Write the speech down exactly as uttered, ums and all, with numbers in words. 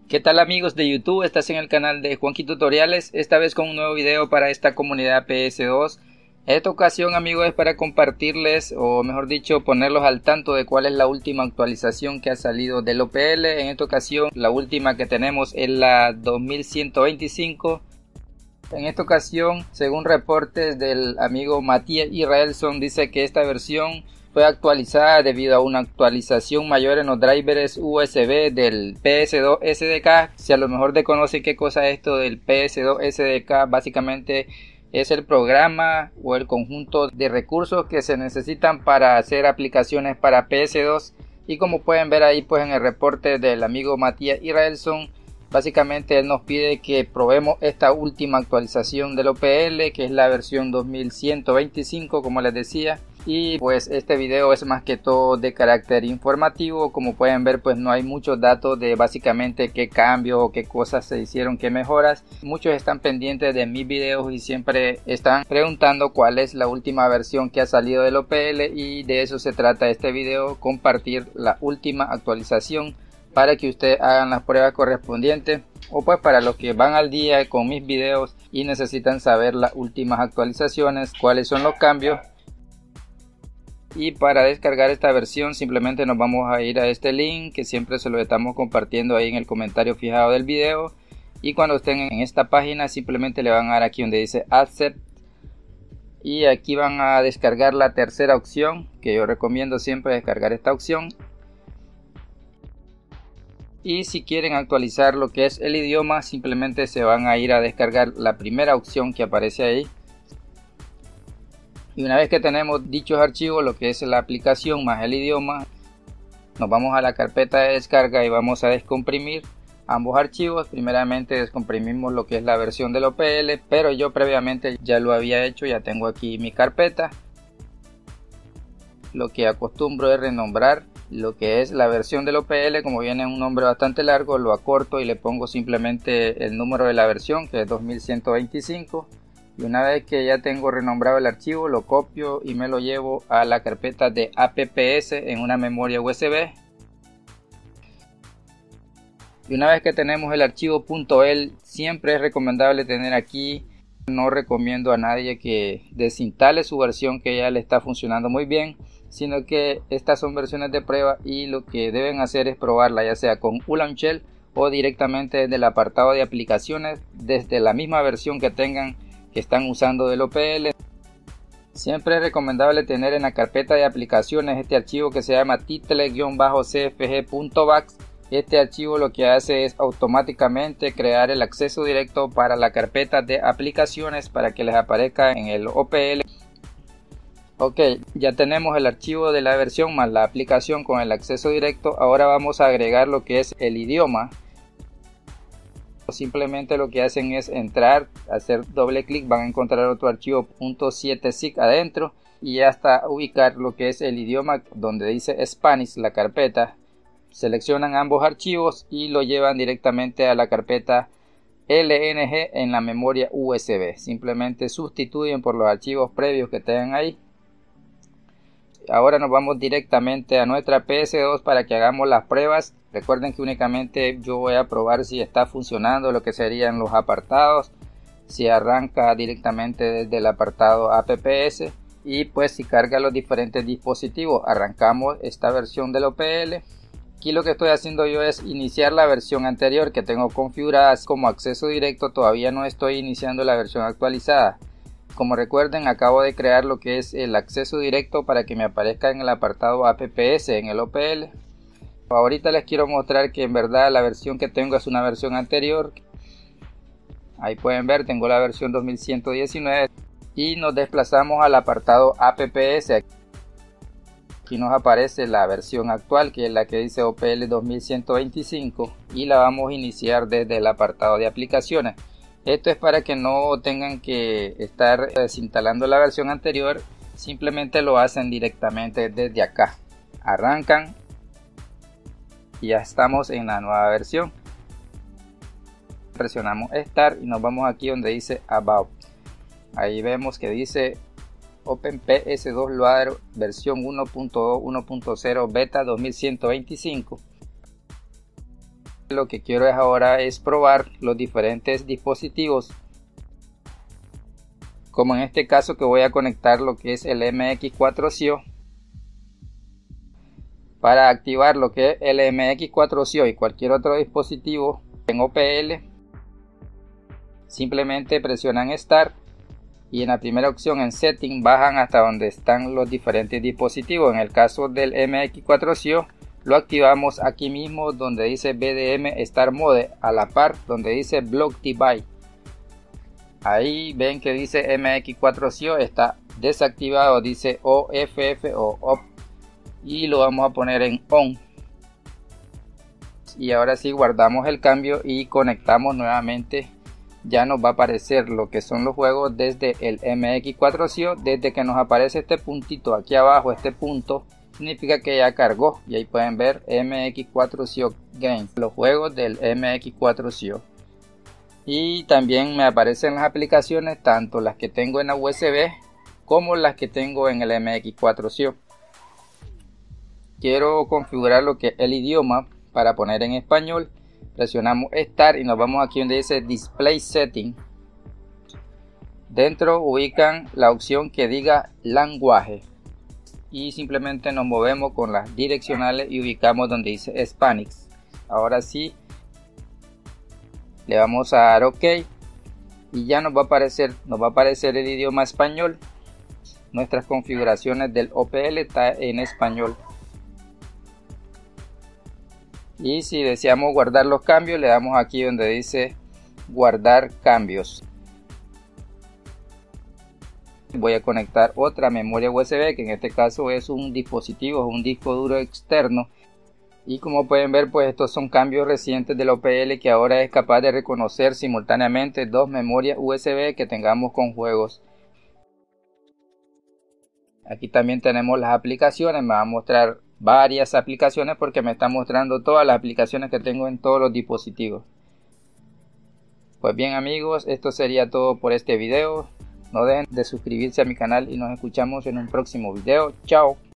¿Qué tal amigos de YouTube? Estás en el canal de Juanqui Tutoriales, esta vez con un nuevo video para esta comunidad P S dos. En esta ocasión amigos es para compartirles, o mejor dicho ponerlos al tanto de cuál es la última actualización que ha salido del O P L. En esta ocasión la última que tenemos es la dos mil ciento veinticinco. En esta ocasión, según reportes del amigo Matías Israelson, dice que esta versión fue actualizada debido a una actualización mayor en los drivers U S B del P S dos S D K. Si a lo mejor desconocen qué cosa es esto del P S dos S D K, básicamente es el programa o el conjunto de recursos que se necesitan para hacer aplicaciones para P S dos. Y como pueden ver ahí pues en el reporte del amigo Matías Israelson, básicamente él nos pide que probemos esta última actualización del O P L, que es la versión dos mil ciento veinticinco, como les decía. Y pues este video es más que todo de carácter informativo. Como pueden ver pues no hay muchos datos de básicamente qué cambios o qué cosas se hicieron, qué mejoras. Muchos están pendientes de mis videos y siempre están preguntando cuál es la última versión que ha salido del O P L, y de eso se trata este video, compartir la última actualización para que ustedes hagan las pruebas correspondientes, o pues para los que van al día con mis videos y necesitan saber las últimas actualizaciones, cuáles son los cambios. Y para descargar esta versión simplemente nos vamos a ir a este link que siempre se lo estamos compartiendo ahí en el comentario fijado del video, y cuando estén en esta página simplemente le van a dar aquí donde dice Accept, y aquí van a descargar la tercera opción, que yo recomiendo siempre descargar esta opción. Y si quieren actualizar lo que es el idioma, simplemente se van a ir a descargar la primera opción que aparece ahí. Y una vez que tenemos dichos archivos, lo que es la aplicación más el idioma, nos vamos a la carpeta de descarga y vamos a descomprimir ambos archivos. Primeramente descomprimimos lo que es la versión del O P L, pero yo previamente ya lo había hecho, ya tengo aquí mi carpeta. Lo que acostumbro es renombrar lo que es la versión del O P L. Como viene un nombre bastante largo, lo acorto y le pongo simplemente el número de la versión, que es dos mil ciento veinticinco. Y una vez que ya tengo renombrado el archivo, lo copio y me lo llevo a la carpeta de apps en una memoria U S B. Y una vez que tenemos el archivo .el, siempre es recomendable tener aquí, no recomiendo a nadie que desinstale su versión que ya le está funcionando muy bien, sino que estas son versiones de prueba y lo que deben hacer es probarla ya sea con Ulaunchel o directamente desde el apartado de aplicaciones, desde la misma versión que tengan que están usando del O P L. Siempre es recomendable tener en la carpeta de aplicaciones este archivo que se llama title-c f g punto bax. Este archivo lo que hace es automáticamente crear el acceso directo para la carpeta de aplicaciones para que les aparezca en el O P L. Ok, ya tenemos el archivo de la versión más la aplicación con el acceso directo. Ahora vamos a agregar lo que es el idioma. Simplemente lo que hacen es entrar, hacer doble clic, van a encontrar otro archivo .siete-zip adentro y hasta ubicar lo que es el idioma donde dice Spanish, la carpeta. Seleccionan ambos archivos y lo llevan directamente a la carpeta L N G en la memoria U S B. Simplemente sustituyen por los archivos previos que tengan ahí. Ahora nos vamos directamente a nuestra P S dos para que hagamos las pruebas. Recuerden que únicamente yo voy a probar si está funcionando lo que serían los apartados, si arranca directamente desde el apartado apps y pues si carga los diferentes dispositivos. Arrancamos esta versión del O P L. Aquí lo que estoy haciendo yo es iniciar la versión anterior que tengo configurada como acceso directo. Todavía no estoy iniciando la versión actualizada. Como recuerden, acabo de crear lo que es el acceso directo para que me aparezca en el apartado apps en el O P L. Ahorita les quiero mostrar que en verdad la versión que tengo es una versión anterior. Ahí pueden ver, tengo la versión dos mil ciento diecinueve y nos desplazamos al apartado apps. Aquí nos aparece la versión actual, que es la que dice O P L dos mil ciento veinticinco, y la vamos a iniciar desde el apartado de aplicaciones. Esto es para que no tengan que estar desinstalando la versión anterior, simplemente lo hacen directamente desde acá. Arrancan y ya estamos en la nueva versión. Presionamos Start y nos vamos aquí donde dice About. Ahí vemos que dice Open P S dos Loader versión uno punto dos uno punto cero Beta dos mil ciento veinticinco. Lo que quiero es ahora es probar los diferentes dispositivos, como en este caso que voy a conectar lo que es el M X cuatro C I O. Para activar lo que es el M X cuatro C I O y cualquier otro dispositivo en O P L, simplemente presionan Start y en la primera opción en Setting bajan hasta donde están los diferentes dispositivos. En el caso del M X cuatro C I O lo activamos aquí mismo donde dice B D M Start Mode, a la par donde dice Block Device. Ahí ven que dice M X cuatro C I O está desactivado, dice O F F o Off, y lo vamos a poner en On. Y ahora sí guardamos el cambio y conectamos nuevamente. Ya nos va a aparecer lo que son los juegos desde el M X cuatro C I O. Desde que nos aparece este puntito aquí abajo, este punto significa que ya cargó, y ahí pueden ver M X cuatro C I O Games, los juegos del M X cuatro C I O. Y también me aparecen las aplicaciones, tanto las que tengo en la U S B como las que tengo en el M X cuatro C I O. Quiero configurar lo que es el idioma para poner en español. Presionamos Start y nos vamos aquí donde dice Display Setting. Dentro ubican la opción que diga Language y simplemente nos movemos con las direccionales y ubicamos donde dice Spanish. Ahora sí le vamos a dar OK y ya nos va a aparecer nos va a aparecer el idioma español. Nuestras configuraciones del O P L está en español. Y si deseamos guardar los cambios, le damos aquí donde dice guardar cambios. Voy a conectar otra memoria U S B, que en este caso es un dispositivo, un disco duro externo. Y como pueden ver, pues estos son cambios recientes del O P L que ahora es capaz de reconocer simultáneamente dos memorias U S B que tengamos con juegos. Aquí también tenemos las aplicaciones, me va a mostrar varias aplicaciones porque me está mostrando todas las aplicaciones que tengo en todos los dispositivos. Pues bien amigos, esto sería todo por este video. No dejen de suscribirse a mi canal y nos escuchamos en un próximo video. Chao.